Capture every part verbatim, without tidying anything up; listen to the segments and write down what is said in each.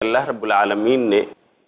اللہ رب العالمین نے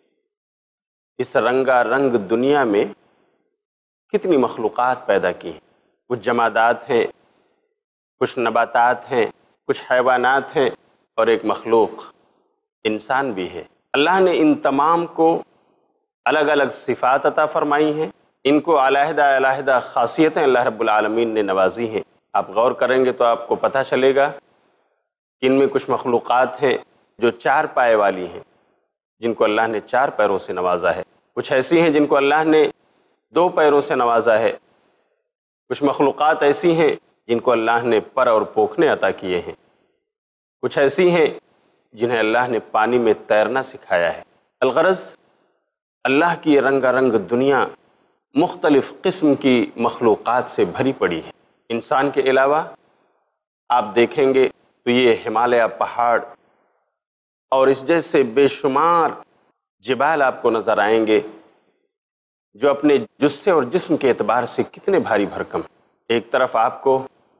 اس رنگا رنگ دنیا میں کتنی مخلوقات پیدا کی ہیں۔ کچھ جمادات ہیں، کچھ نباتات ہیں، کچھ حیوانات ہیں، اور ایک مخلوق انسان بھی ہے۔ اللہ نے ان تمام کو الگ الگ صفات عطا فرمائی ہیں، ان کو علیحدہ علیحدہ خاصیتیں اللہ رب العالمین نے نوازی ہیں۔ آپ غور کریں گے تو آپ کو پتہ چلے گا کہ ان میں کچھ مخلوقات ہیں جو چار پائے والی ہیں، جن کو اللہ نے چار پیروں سے نوازا ہے۔ کچھ ایسی ہیں جن کو اللہ نے دو پیروں سے نوازا ہے۔ کچھ مخلوقات ایسی ہیں جن کو اللہ نے پر اور پوکھنے عطا کیے ہیں۔ کچھ ایسی ہیں جنہیں اللہ نے پانی میں تیرنا سکھایا ہے۔ الغرض اللہ کی رنگا رنگ دنیا مختلف قسم کی مخلوقات سے بھری پڑی ہے۔ انسان کے علاوہ آپ دیکھیں گے تو یہ ہمالیہ پہاڑ اور اس جیسے بے شمار جبال آپ کو نظر آئیں گے جو اپنے جثے اور جسم کے اعتبار سے کتنے بھاری بھرکم ہیں۔ ایک طرف آپ کو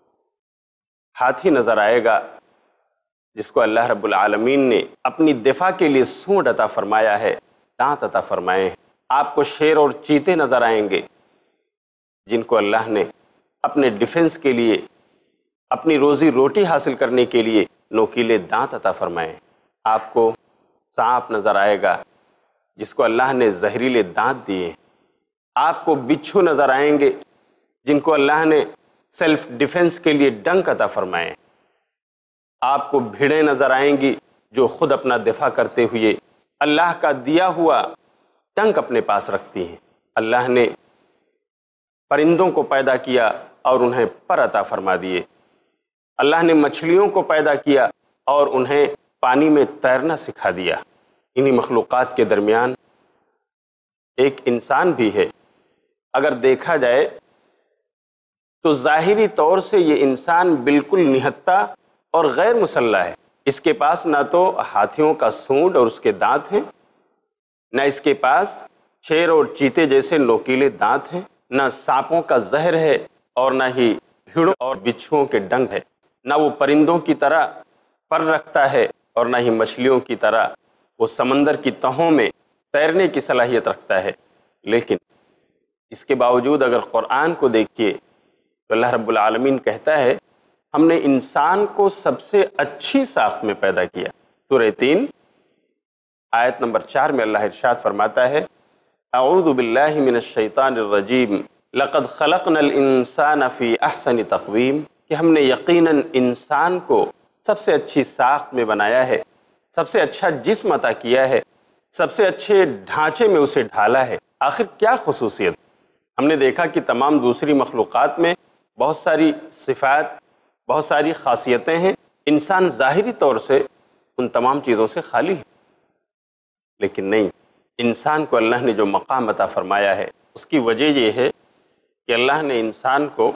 ہاتھی نظر آئے گا جس کو اللہ رب العالمین نے اپنی دفاع کے لیے سونڈ عطا فرمایا ہے، دانت عطا فرمائے ہیں۔ آپ کو شیر اور چیتے نظر آئیں گے جن کو اللہ نے اپنے ڈیفنس کے لیے، اپنی روزی روٹی حاصل کرنے کے لیے نوکیلے دانت عطا فرمائے ہیں۔ آپ کو سانپ نظر آئے گا جس کو اللہ نے زہریلے دانت دیے ہیں۔ آپ کو بچھو نظر آئیں گے جن کو اللہ نے سیلف ڈیفنس کے لیے ڈنک عطا فرمائے ہیں۔ آپ کو بھیڑیں نظر آئیں گی جو خود اپنا دفاع کرتے ہوئے اللہ کا دیا ہوا ڈنک اپنے پاس رکھتی ہیں۔ اللہ نے پرندوں کو پیدا کیا اور انہیں پر عطا فرما دیے۔ اللہ نے مچھلیوں کو پیدا کیا اور انہیں پانی میں تیرنا سکھا دیا۔ انہی مخلوقات کے درمیان ایک انسان بھی ہے۔ اگر دیکھا جائے تو ظاہری طور سے یہ انسان بالکل نہتہ اور غیر مسلح ہے۔ اس کے پاس نہ تو ہاتھیوں کا سونڈ اور اس کے دانت ہیں، نہ اس کے پاس شیر اور چیتے جیسے نوکیلے دانت ہیں، نہ سانپوں کا زہر ہے اور نہ ہی بھیڑوں اور بچھوؤں کے ڈنگ ہے، نہ وہ پرندوں کی طرح پر رکھتا ہے اور نہ ہی مچھلیوں کی طرح وہ سمندر کی تہوں میں تیرنے کی صلاحیت رکھتا ہے۔ لیکن اس کے باوجود اگر قرآن کو دیکھیے تو اللہ رب العالمین کہتا ہے ہم نے انسان کو سب سے اچھی ساخت میں پیدا کیا۔ سورہ تین آیت نمبر چار میں اللہ ارشاد فرماتا ہے اعوذ باللہ من الشیطان الرجیم لقد خلقنا الانسان فی احسن تقویم، کہ ہم نے یقیناً انسان کو سب سے اچھی ساخت میں بنایا ہے، سب سے اچھا جسم عطا کیا ہے، سب سے اچھے ڈھانچے میں اسے ڈھالا ہے۔ آخر کیا خصوصیت؟ ہم نے دیکھا کہ تمام دوسری مخلوقات میں بہت ساری صفات، بہت ساری خاصیتیں ہیں، انسان ظاہری طور سے ان تمام چیزوں سے خالی ہے، لیکن نہیں، انسان کو اللہ نے جو مقام عطا فرمایا ہے اس کی وجہ یہ ہے کہ اللہ نے انسان کو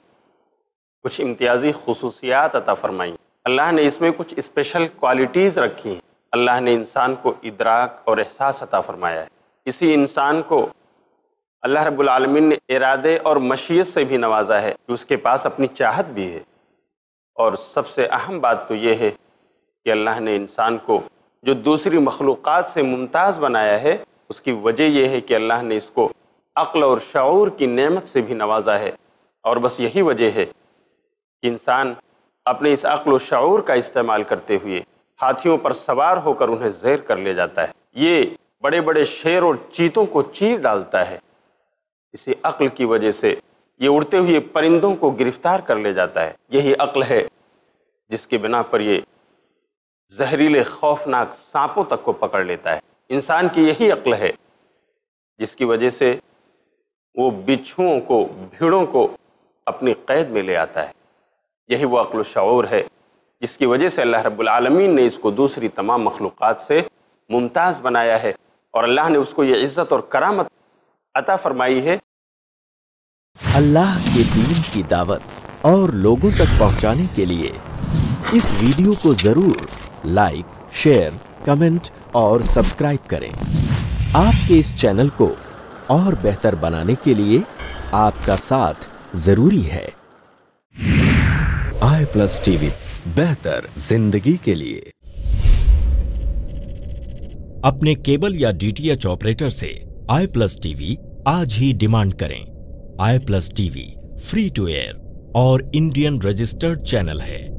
کچھ امتیازی خصوصیات عطا فرمائیں، اللہ نے اس میں کچھ اسپیشل کوالٹیز رکھی ہیں، اللہ نے انسان کو ادراک اور احساس عطا فرمایا ہے۔ اسی انسان کو اللہ رب العالمین نے ارادے اور مشیت سے بھی نوازا ہے کہ اس کے پاس اپنی چاہت بھی ہے، اور سب سے اہم بات تو یہ ہے کہ اللہ نے انسان کو جو دوسری مخلوقات سے ممتاز بنایا ہے اس کی وجہ یہ ہے کہ اللہ نے اس کو عقل اور شعور کی نعمت سے بھی نوازا ہے، اور بس یہی وجہ ہے کہ انسان اپنے اس عقل و شعور کا استعمال کرتے ہوئے ہاتھیوں پر سوار ہو کر انہیں زیر کر لے جاتا ہے، یہ بڑے بڑے شیر اور چیتوں کو چیر ڈالتا ہے، اسی عقل کی وجہ سے یہ اڑتے ہوئے پرندوں کو گرفتار کر لے جاتا ہے۔ یہی عقل ہے جس کے بنا پر یہ زہریلے خوفناک سانپوں تک کو پکڑ لیتا ہے۔ انسان کی یہی عقل ہے جس کی وجہ سے وہ بچھوؤں کو، بھیڑوں کو اپنی قید میں لے آتا ہے۔ یہی وہ عقل و شعور ہے جس کی وجہ سے اللہ رب العالمین نے اس کو دوسری تمام مخلوقات سے ممتاز بنایا ہے، اور اللہ نے اس کو یہ عزت اور کرامت عطا فرمائی ہے۔ اللہ کے دین کی دعوت اور لوگوں تک پہنچانے کے لیے اس ویڈیو کو ضرور لائک، شیئر، کمنٹ اور سبسکرائب کریں۔ آپ کے اس چینل کو اور بہتر بنانے کے لیے آپ کا ساتھ ضروری ہے۔ آئی پلس ٹی وی، بہتر زندگی کے لیے۔ अपने केबल या डीटीएच ऑपरेटर से आई प्लस टीवी आज ही डिमांड करें। I plus TV free to air और इंडियन रजिस्टर्ड चैनल है।